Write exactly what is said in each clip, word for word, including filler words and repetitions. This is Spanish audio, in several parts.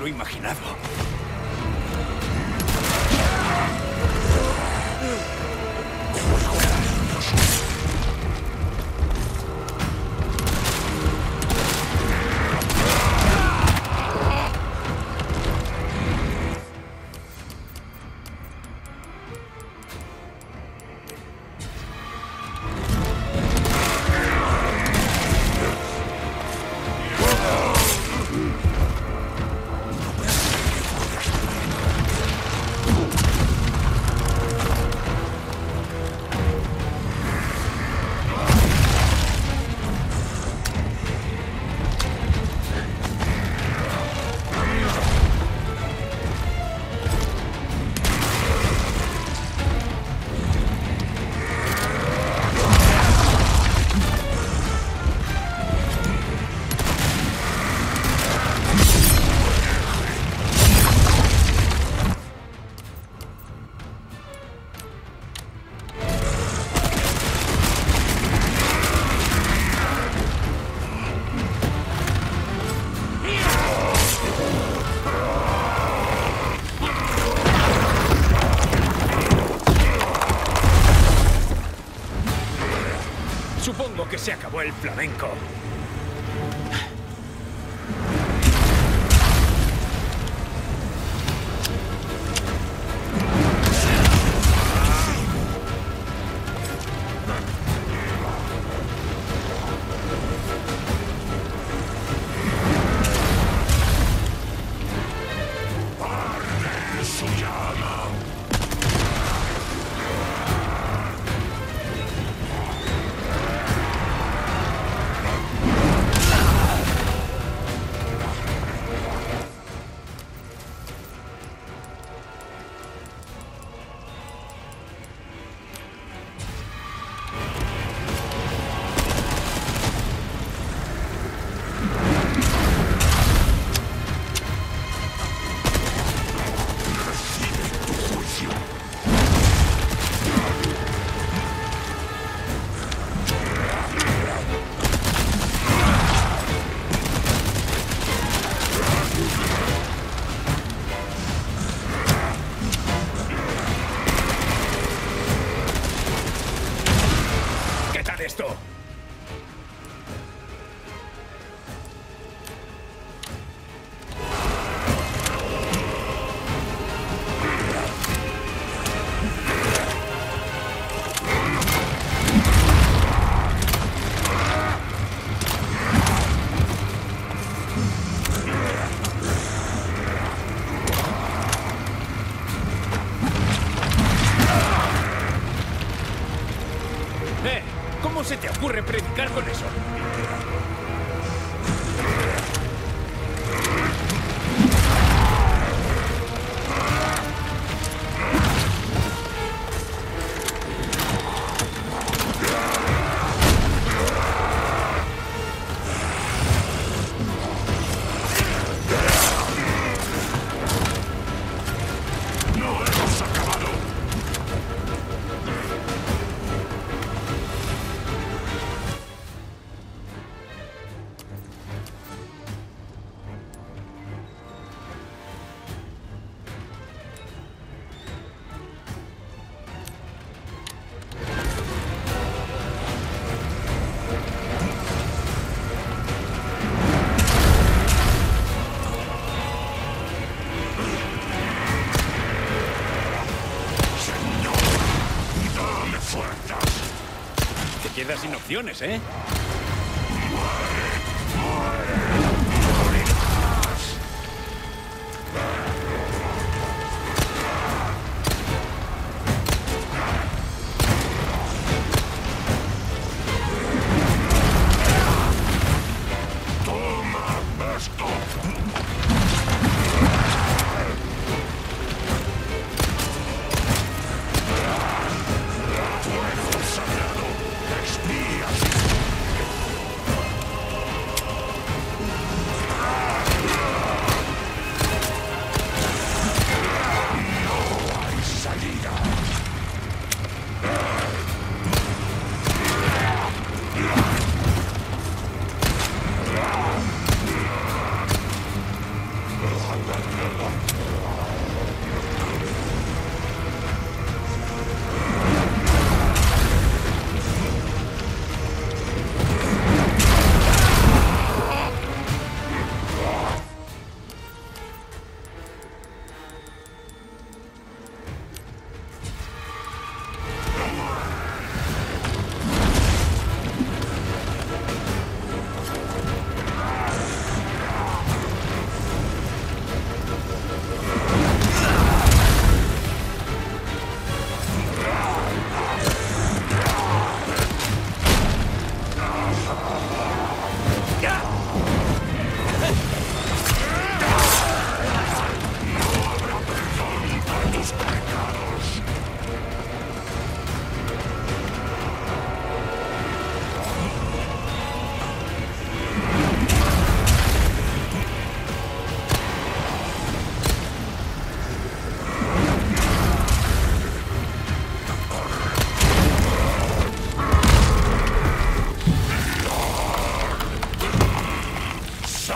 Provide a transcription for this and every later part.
lo imaginado. Supongo que se acabó el flamenco. Esto. ¿Cómo se te ocurre predicar con eso? Te quedas sin opciones, ¿eh?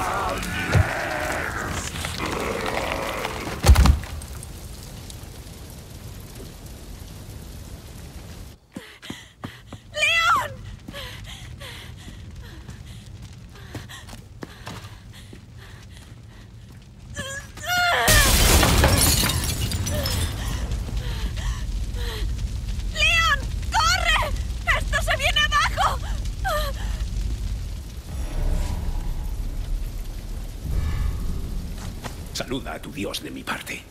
Saluda a tu dios de mi parte.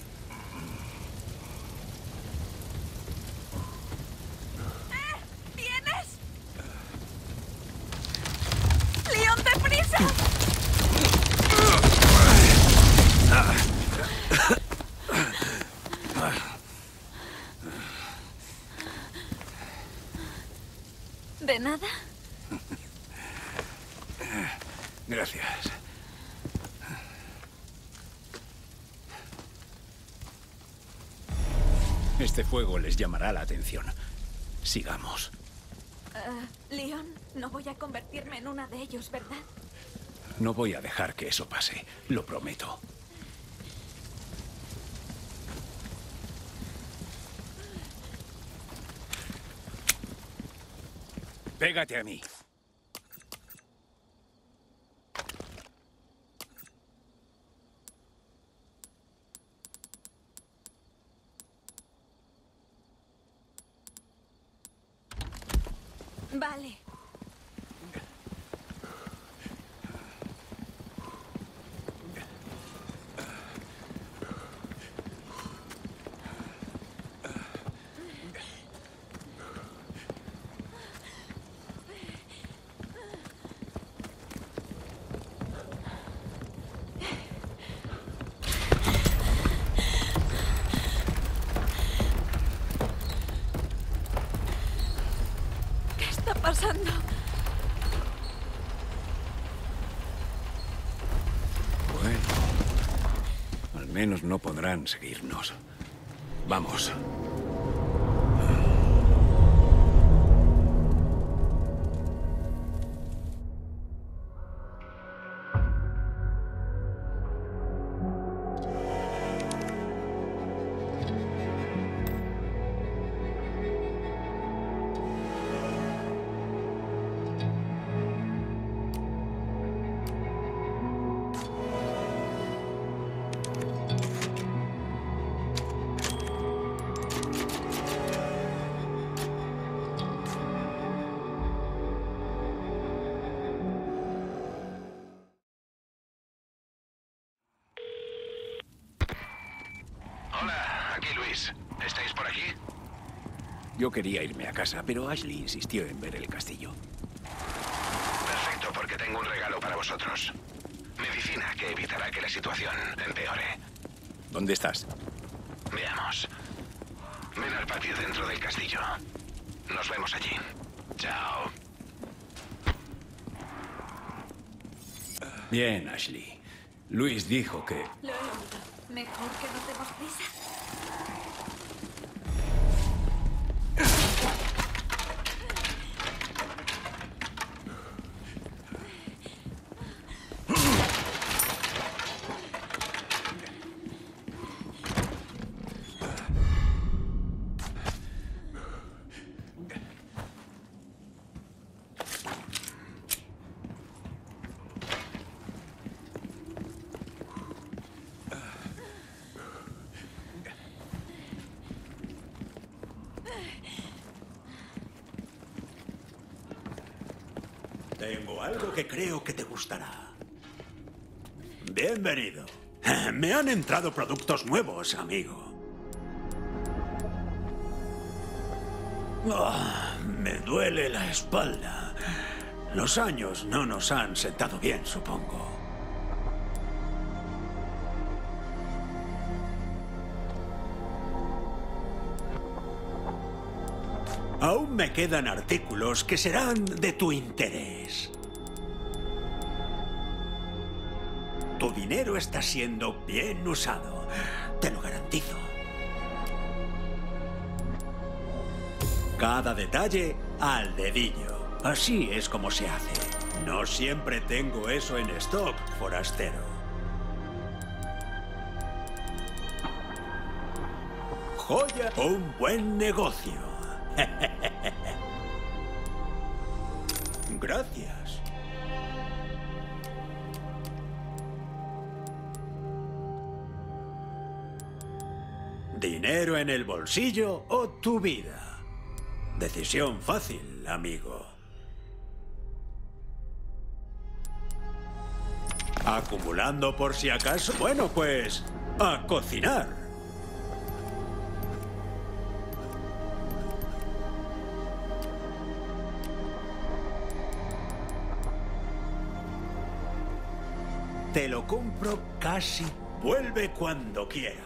¿Eh? ¿Vienes? ¡Leon, deprisa! ¿De nada? Gracias. Este fuego les llamará la atención. Sigamos. Uh, Leon, no voy a convertirme en una de ellos, ¿verdad? No voy a dejar que eso pase. Lo prometo. Pégate a mí. Vale. ¿Qué está pasando? Bueno, al menos no podrán seguirnos. Vamos. Hola, aquí Luis. ¿Estáis por aquí? Yo quería irme a casa, pero Ashley insistió en ver el castillo. Perfecto, porque tengo un regalo para vosotros. Medicina que evitará que la situación empeore. ¿Dónde estás? Veamos. Ven al patio dentro del castillo. Nos vemos allí. Chao. Bien, Ashley. Luis dijo que... Lo he oído. Mejor que no demos prisa. Tengo algo que creo que te gustará. Bienvenido. Me han entrado productos nuevos, amigo. Oh, me duele la espalda. Los años no nos han sentado bien, supongo. Aún me quedan artículos que serán de tu interés. Tu dinero está siendo bien usado, te lo garantizo. Cada detalle al dedillo. Así es como se hace. No siempre tengo eso en stock, forastero. Joya, un buen negocio. Gracias. ¿Dinero en el bolsillo o tu vida? Decisión fácil, amigo. ¿Acumulando por si acaso? Bueno, pues, a cocinar. Te lo compro casi. Vuelve cuando quieras.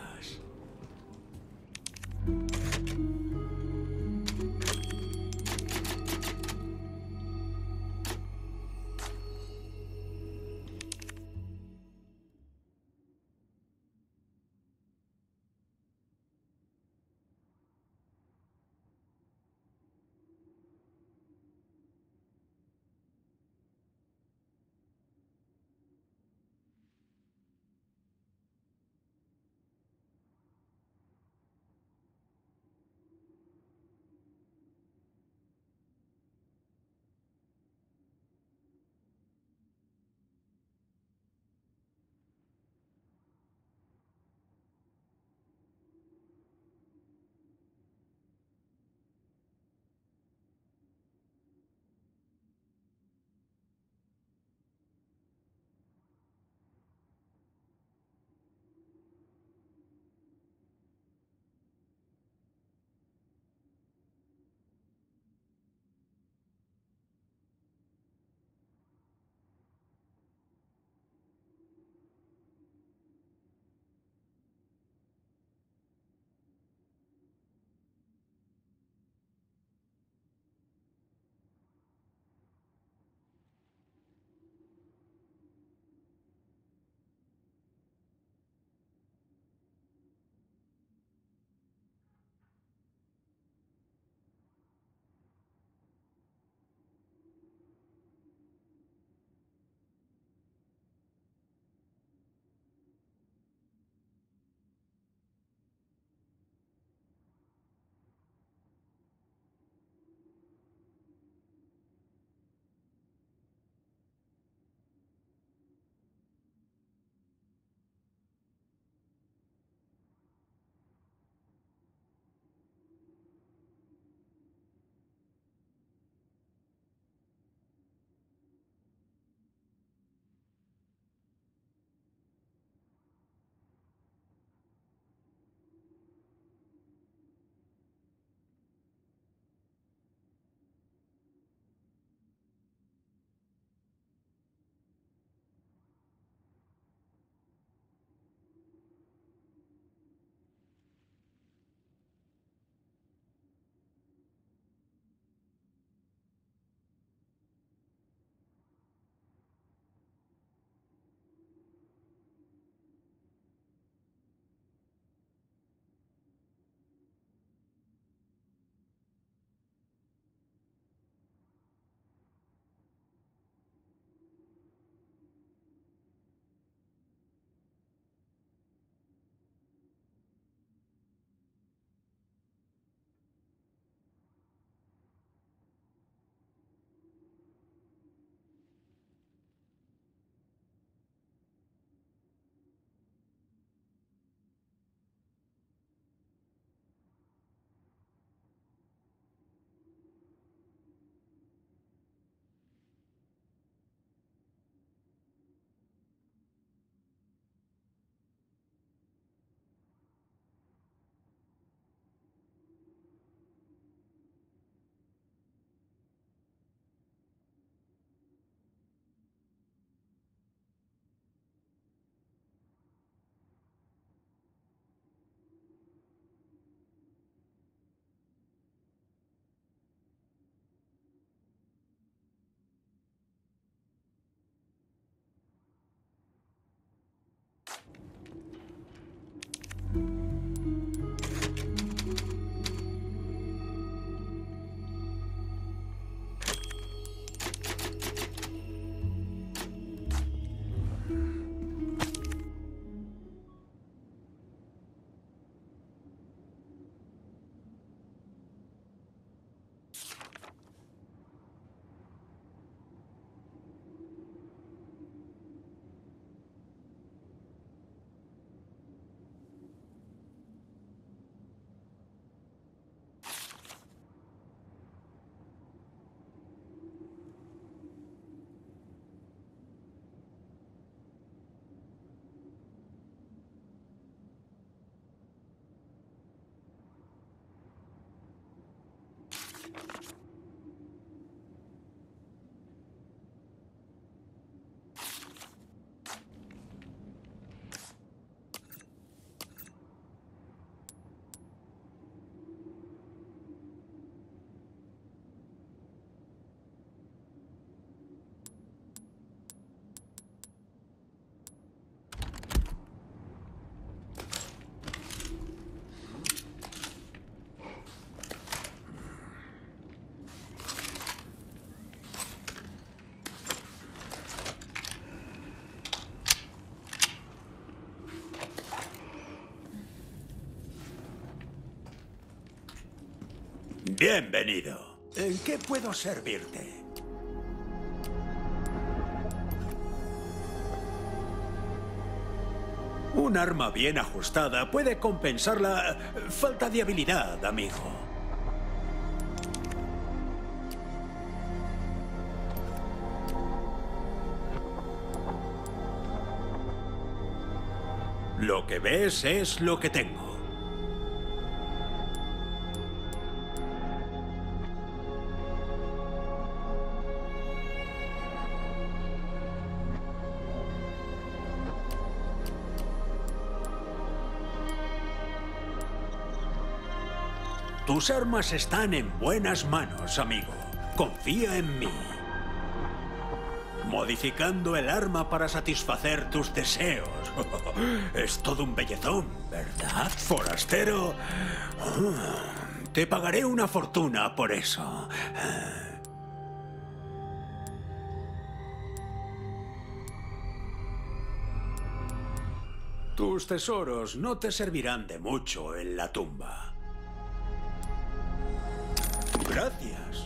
Bienvenido. ¿En qué puedo servirte? Un arma bien ajustada puede compensar la falta de habilidad, amigo. Lo que ves es lo que tengo. Tus armas están en buenas manos, amigo. Confía en mí. Modificando el arma para satisfacer tus deseos. Es todo un bellezón, ¿verdad, forastero? Te pagaré una fortuna por eso. Tus tesoros no te servirán de mucho en la tumba. Gracias.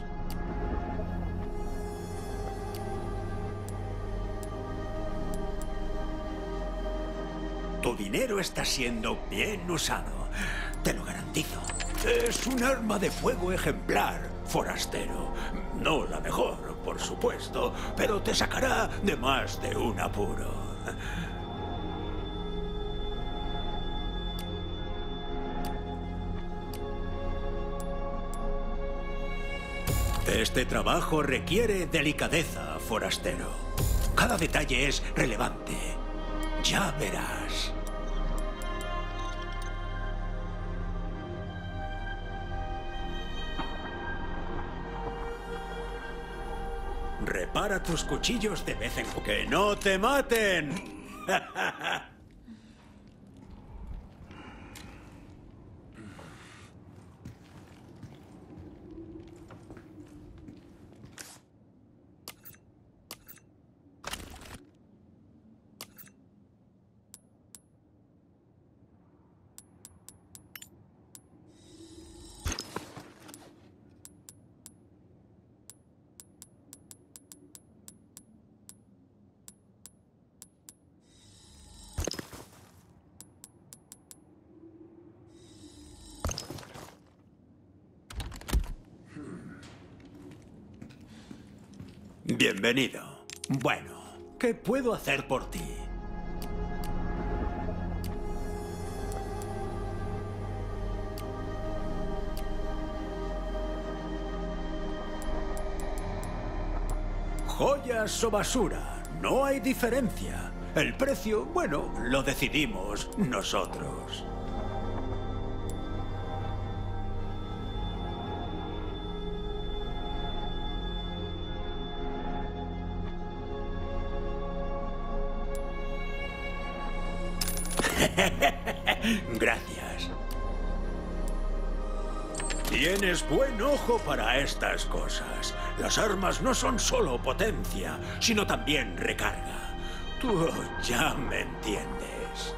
Tu dinero está siendo bien usado, te lo garantizo. Es un arma de fuego ejemplar, forastero. No la mejor, por supuesto, pero te sacará de más de un apuro. Este trabajo requiere delicadeza, forastero. Cada detalle es relevante. Ya verás. Repara tus cuchillos de vez en cuando. ¡Que no te maten! Bienvenido. Bueno, ¿qué puedo hacer por ti? Joyas o basura, no hay diferencia. El precio, bueno, lo decidimos nosotros. Gracias. Tienes buen ojo para estas cosas. Las armas no son solo potencia, sino también recarga. Tú ya me entiendes.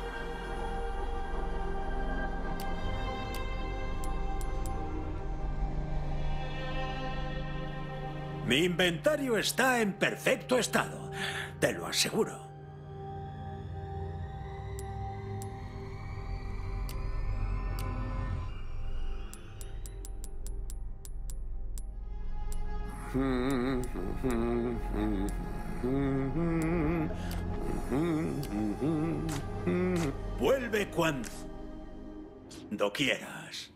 Mi inventario está en perfecto estado, te lo aseguro. Vuelve cuando quieras.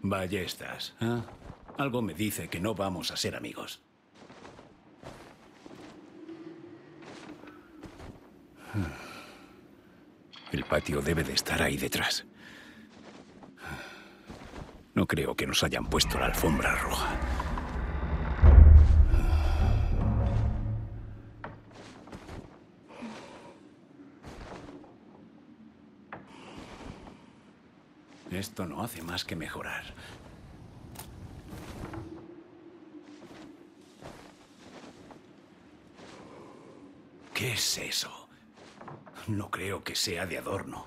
Ballestas, ¿eh? Algo me dice que no vamos a ser amigos. El patio debe de estar ahí detrás. No creo que nos hayan puesto la alfombra roja. Esto no hace más que mejorar. ¿Qué es eso? No creo que sea de adorno.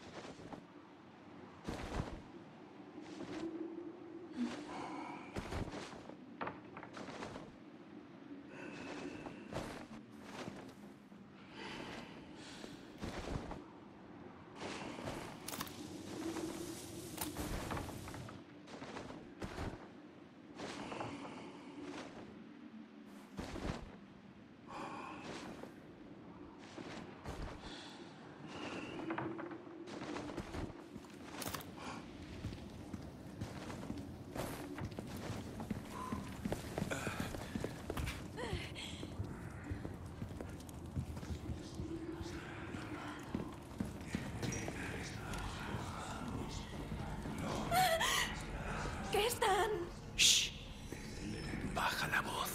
¿Qué están? Shh. Baja la voz.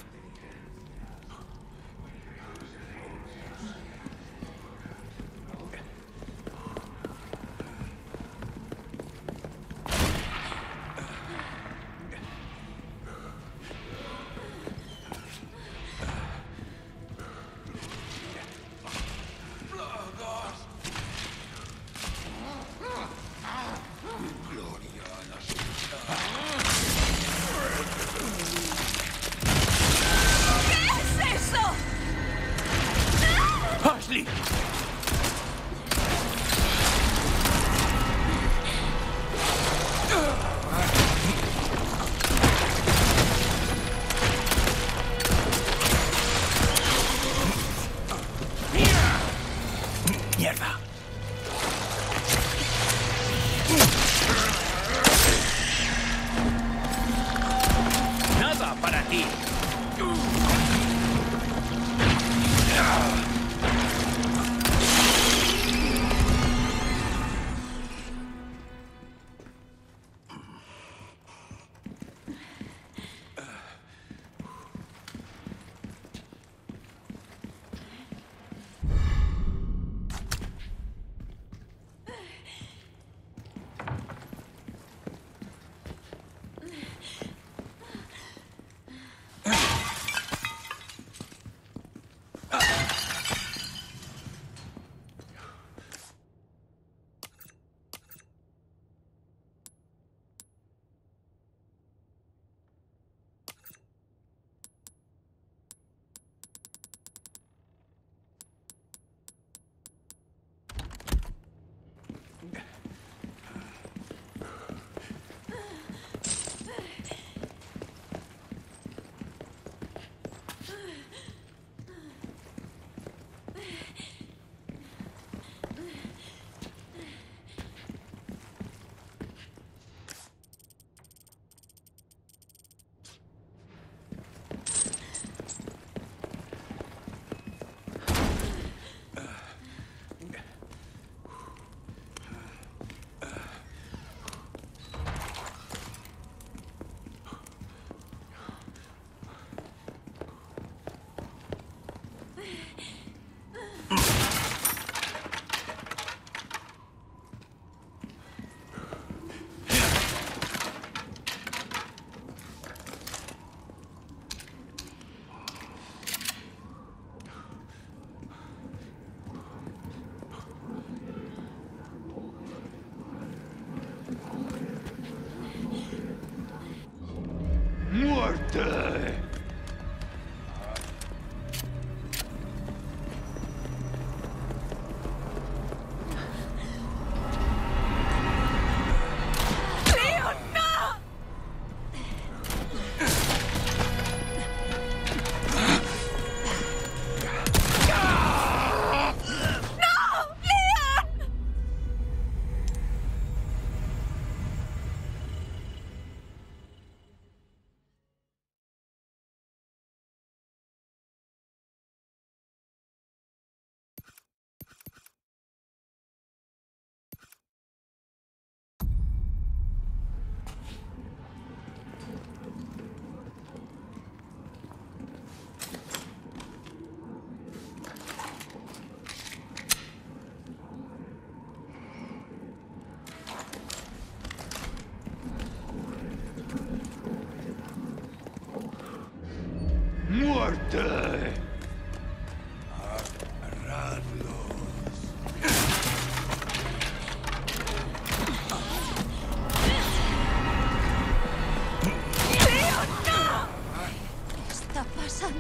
¡Ashley! ¡Mierda! ¡Nada para ti! ¡Muerte! ¡Muerte! ¿Qué está pasando?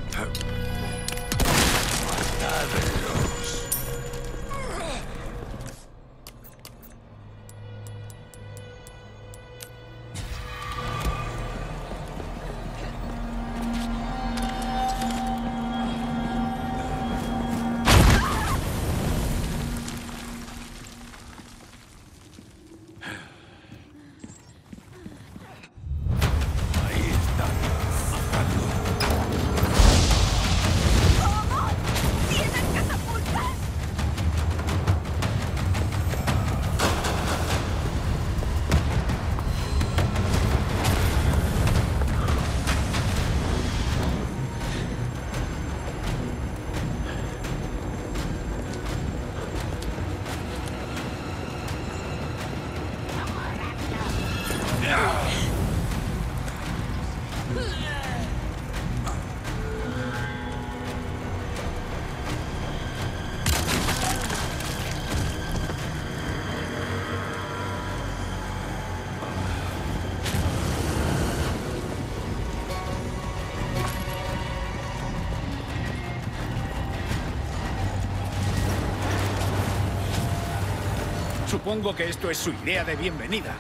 Supongo que esto es su idea de bienvenida.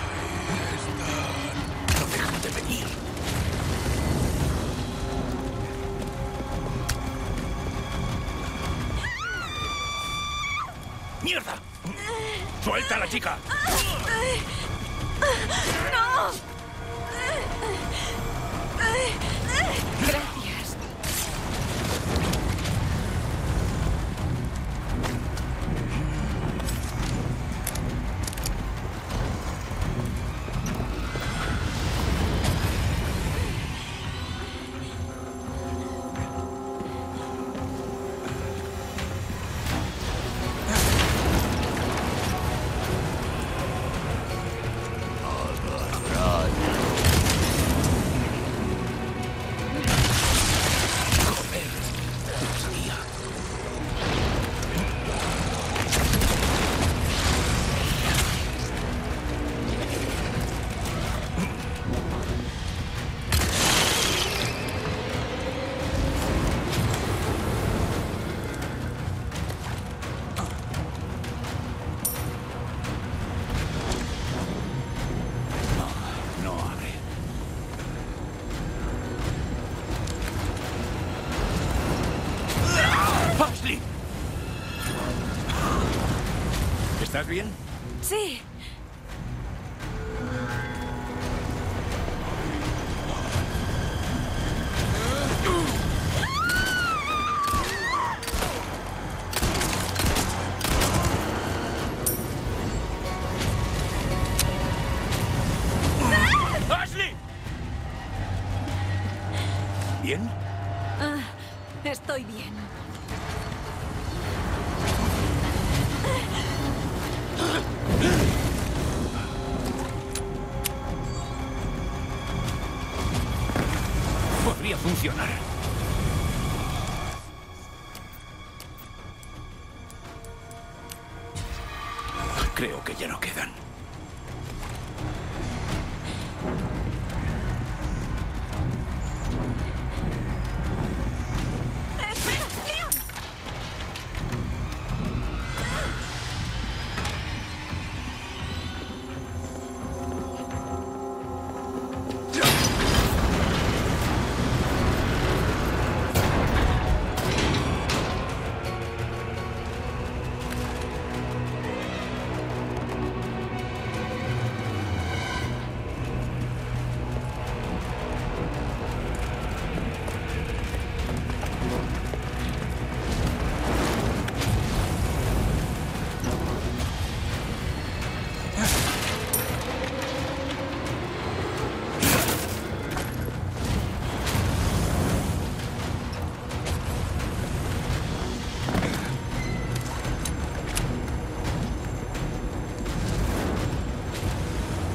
No dejan de venir. ¡Mierda! ¡Suelta a la chica! ¡No! Gracias. ¿Estás bien? Sí. ¡Ashley! ¿Bien? Ah, estoy bien. Podría funcionar. Creo que ya no quedan. ¡Espera, Leon!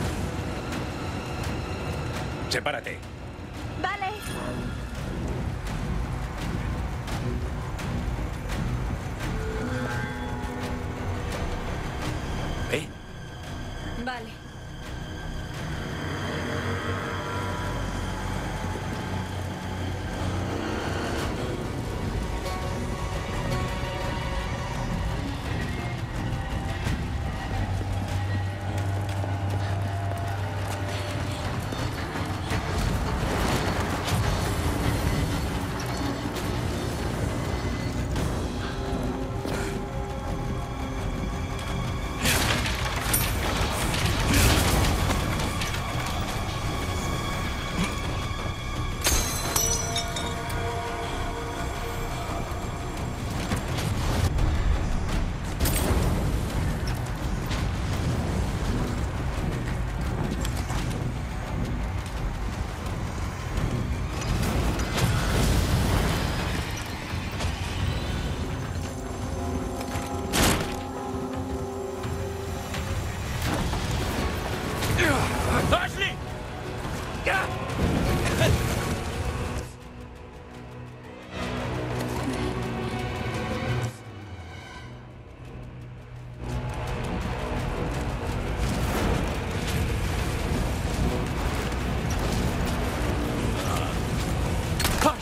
Sepárate. Vale.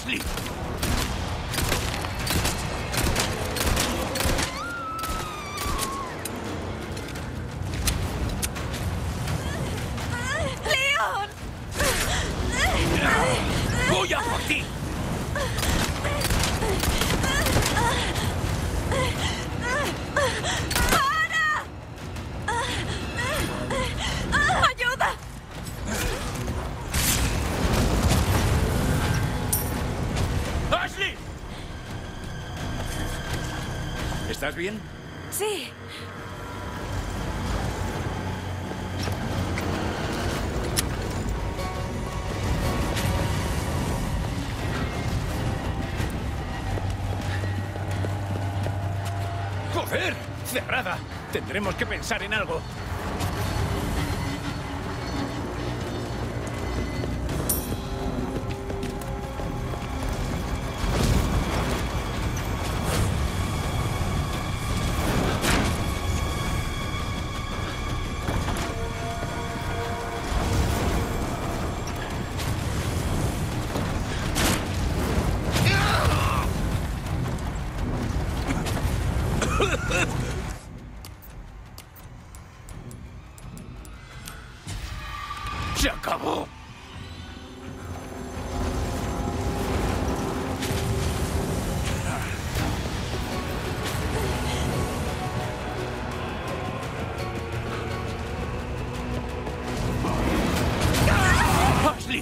¡Ashley! ¡Leon! ¡Voy a por ti! ¡Para! ¡Ayuda! ¡Ashley! ¿Estás bien? Sí. ¡Joder! ¡Cerrada! Tendremos que pensar en algo. ¡Se acabó! ¡Ashley!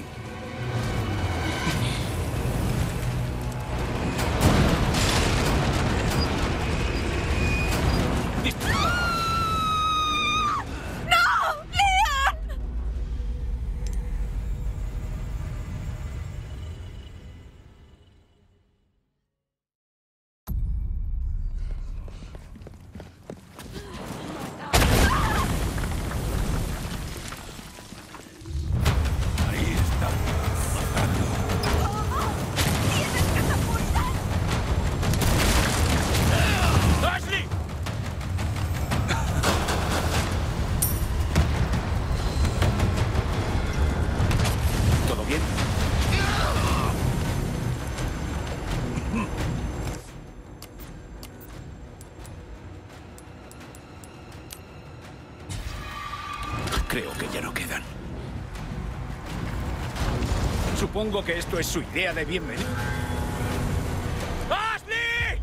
Creo que ya no quedan. Supongo que esto es su idea de bienvenida. ¡Ashley!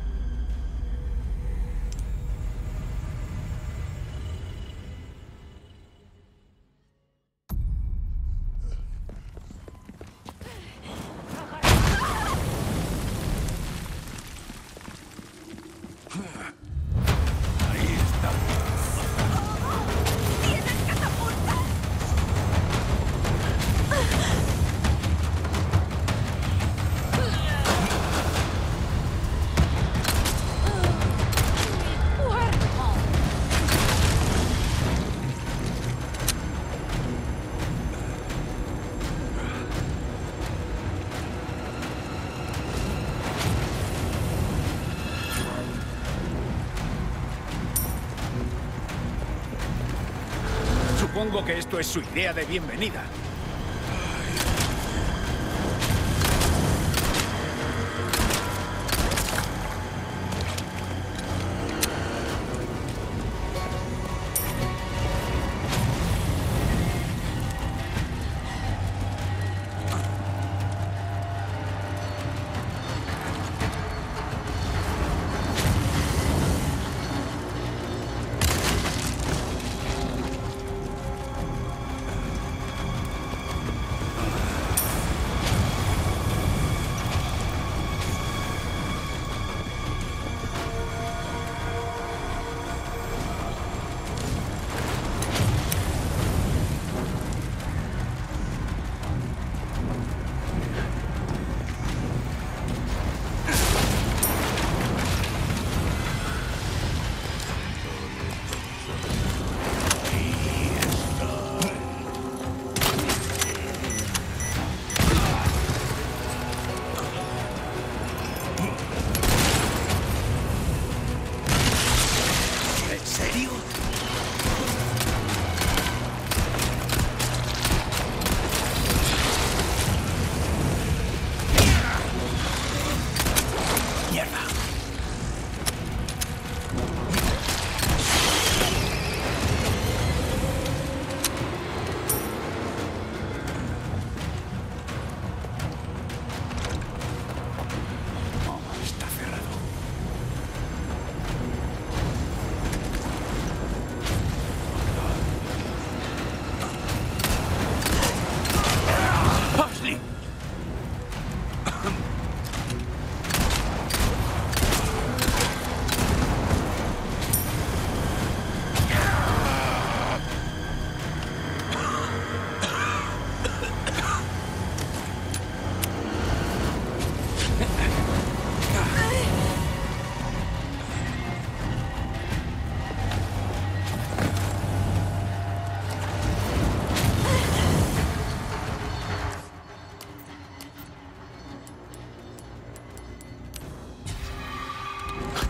Ahí está. ¡Tienes catapultas! Supongo que esto es su idea de bienvenida.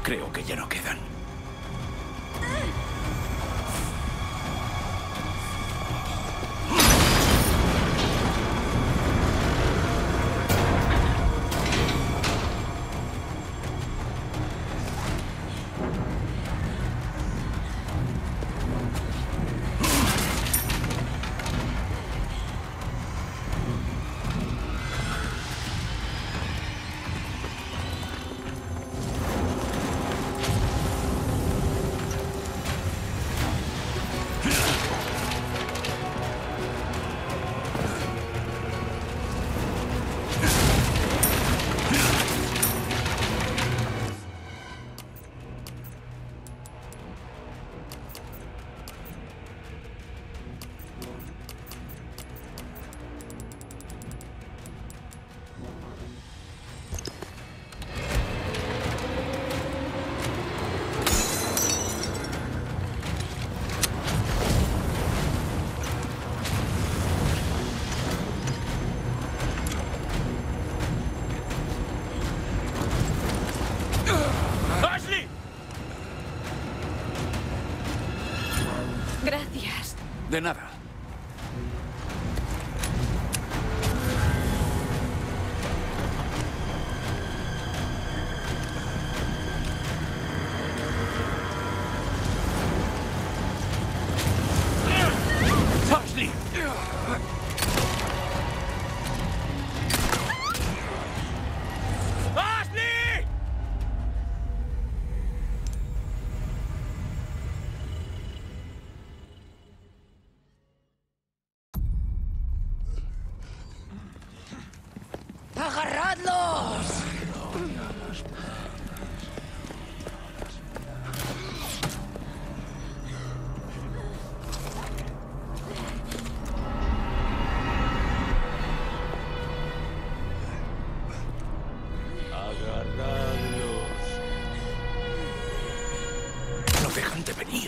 Creo que ya no quedan. Gracias. De nada. ¡Ashley! ¡Ashley! ¡Agarradlos! No dejan de venir.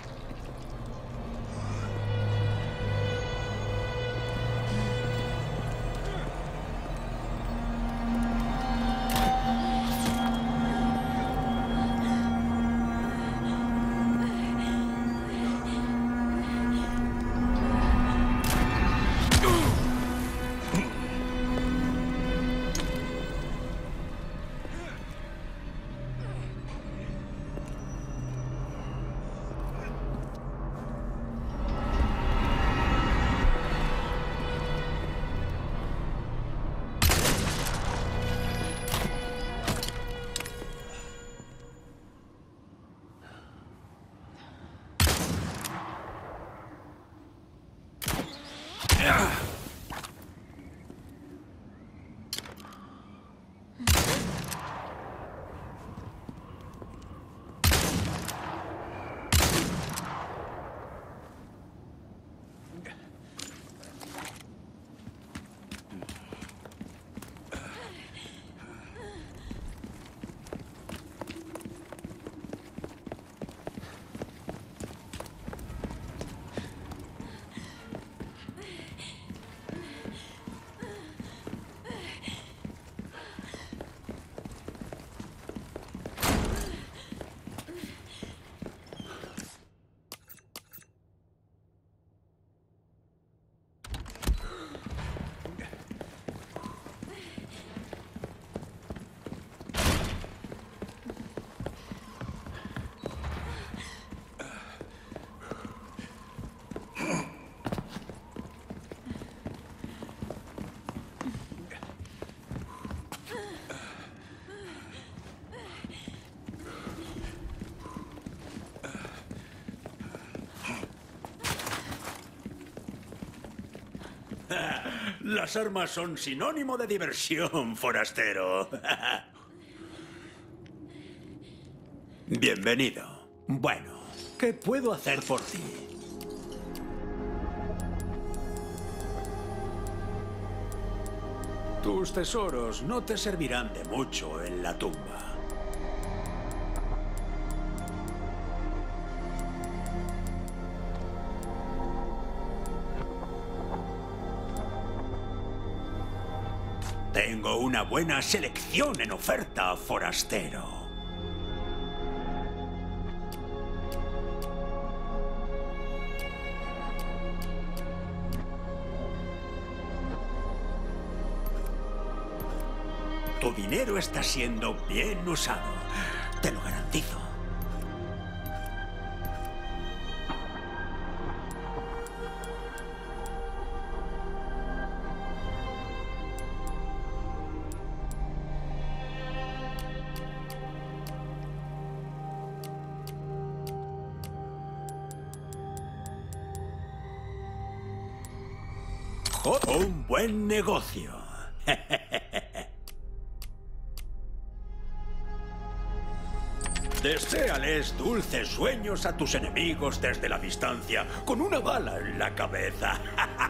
Las armas son sinónimo de diversión, forastero. Bienvenido. Bueno, ¿qué puedo hacer por ti? Tus tesoros no te servirán de mucho en la tumba. Tengo una buena selección en oferta, forastero. dinero está siendo bien usado. Te lo garantizo. Un buen negocio. Deséales dulces sueños a tus enemigos desde la distancia, con una bala en la cabeza.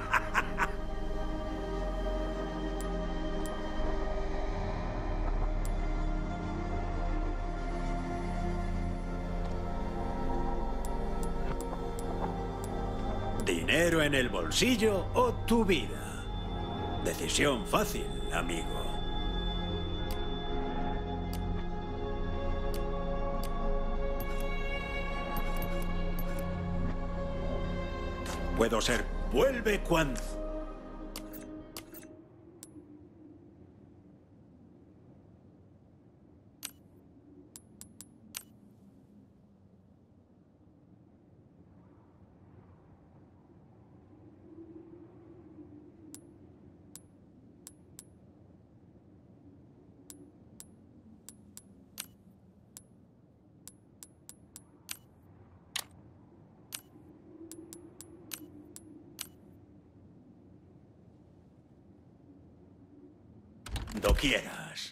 ¿Dinero en el bolsillo o tu vida? Decisión fácil, amigo. Puedo ser... Vuelve cuando... Cuando quieras.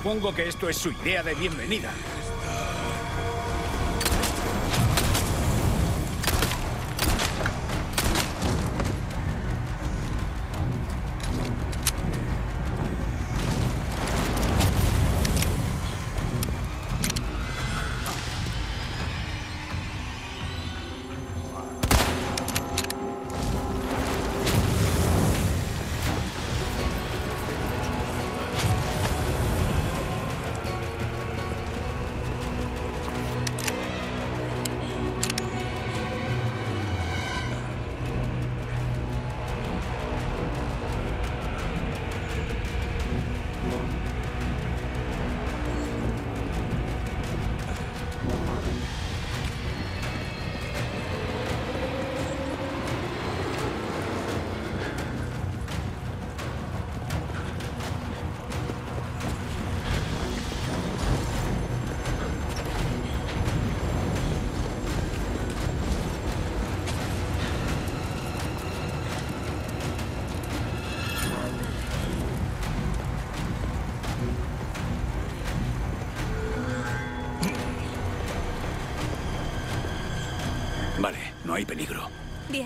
Supongo que esto es su idea de bienvenida. Vale, no hay peligro. Bien.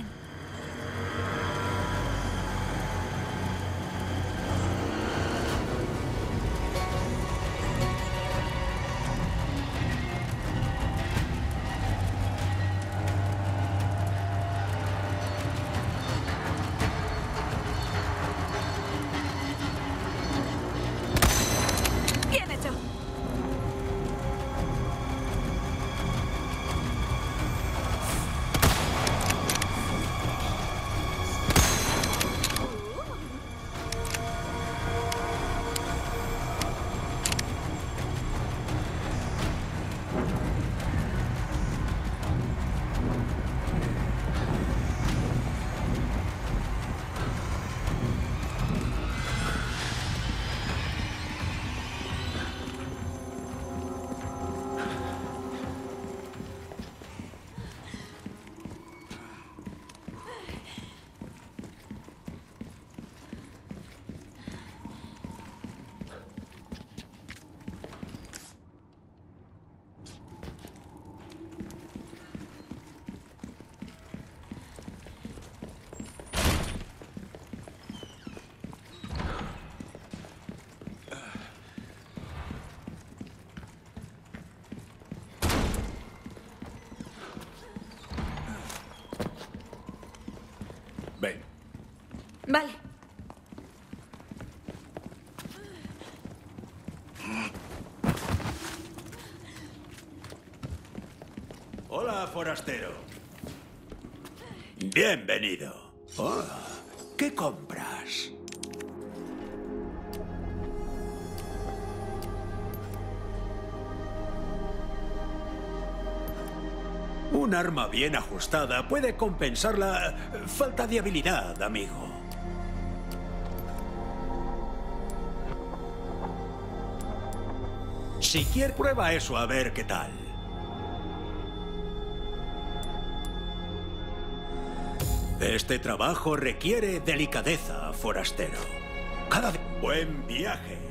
Bien hecho. Ven. Vale. Hola, forastero. Bienvenido. Oh, ¿qué compras? Un arma bien ajustada puede compensar la falta de habilidad, amigo. Si quieres, prueba eso a ver qué tal. Este trabajo requiere delicadeza, forastero. Cada día... Buen viaje.